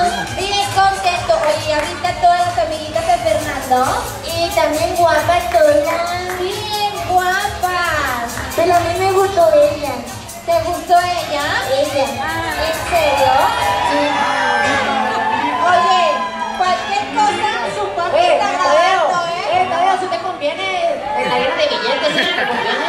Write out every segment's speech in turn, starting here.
bien contento. Oye, ahorita todas las amiguitas de Fernando. Y también guapas todas. Bien guapas. Pero a mí me gustó ella. ¿Te gustó ella? Ella. ¿En serio? Oye, cualquier cosa, su papi está grabando, Todavía si te conviene en la guerra de billetes, ¿sí te conviene?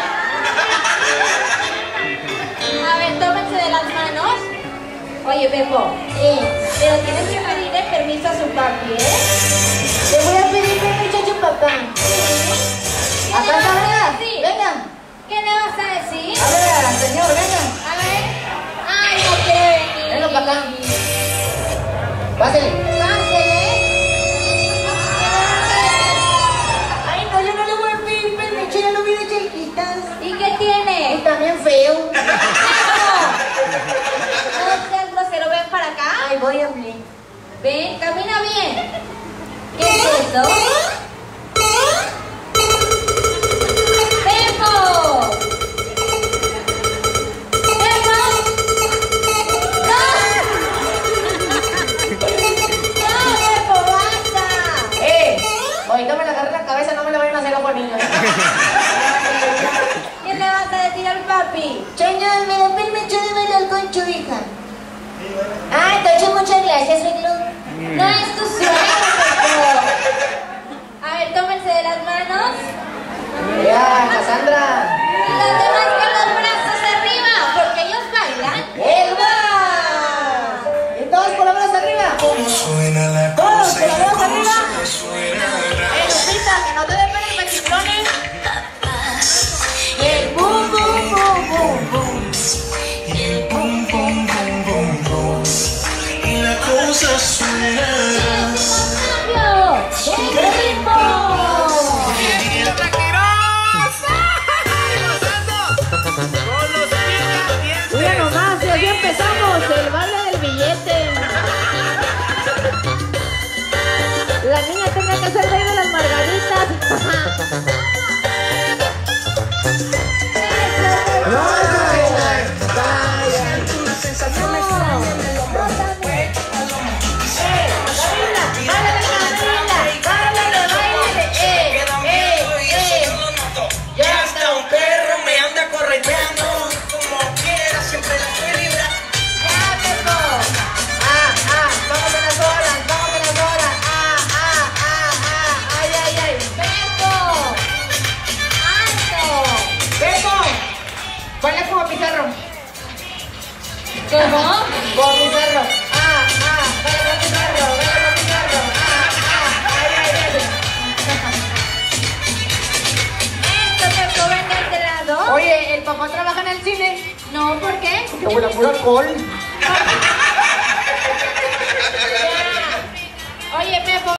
A ver, tómense de las manos. Oye, Pepo, pero tienes que pedirle permiso a su papi, Le voy a pedir permiso a su papá. ¿Qué Acá le vas está, a decir? venga. ¿Qué le vas a decir? A ver, señor, venga. A ver. Ay, no quiere venir. Venga para acá. Pásale. Pásele. Ay, no, yo no le voy a pedir permiso, ya lo vi de chiquitas. ¿Y qué tiene? Está bien feo. No seas grosero, ven para acá. Ay, voy a hablar. Ven, camina bien. ¿Qué es eso? ¡Pepo! ¡Pepo! ¡No! ¡No, Pepo, basta! Ahorita me la agarré la cabeza, no me la vayan a hacer ojo niño. ¿Qué le vas a decir al papi? Señor, ¿me da permiso de bailar con su hija? Ah, entonces muchas gracias, Reclu. No es tu sueño, Pepo. A ver, tómense de las manos. Ya, Cassandra. Y los demás con los brazos arriba, porque ellos bailan. ¡Y todos con los brazos arriba! Suena la ¡Todos cosa con y los la brazos arriba! cosa suena raro. Lupita, que no te dé pena el pechiflones. Y el bum, bum, bum, bum, bum. Y el pum, pum, pum, pum, pum. Y la cosa suena. ¡Cambio! ¡De ritmo! Mira nomás, y así empezamos el baile del billete. La niña tenga que hacer baile de las margaritas. Ya está un perro, me anda correteando. Como quiera, siempre la estoy librando. ¡Ya, Pepo! ¡Vamos a las horas! ¡Vamos a las horas! ¡Ay, ay, ay! ¡Pepo! ¡Alto! ¡Pepo! Baila como Pizarro. ¿Cómo? Como Pizarro. Baila como Pizarro. Baila como Pizarro. Ay, ay, ay. Esto, Pepo, ven de este lado. Oye, ¿el papá trabaja en el cine? No, ¿por qué? Que huele a puro alcohol. Oye, Pepo.